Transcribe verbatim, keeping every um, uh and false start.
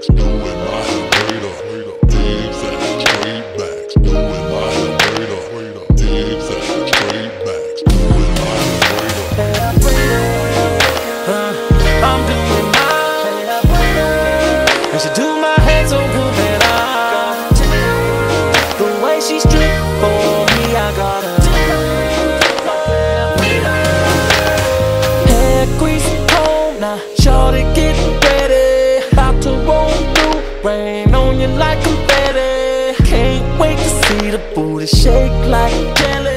backs, doing my hair straight up. Zigzag, straight backs, doing my hair straight up. Zigzag, straight backs, doing my hair straight up. I'm doing mine, and she do my hair so good that I, the way she strip for me, I got her hair grease cold now, shorty get ready, about to roll through, rain on you like confetti. Can't wait to see the booty shake like jelly.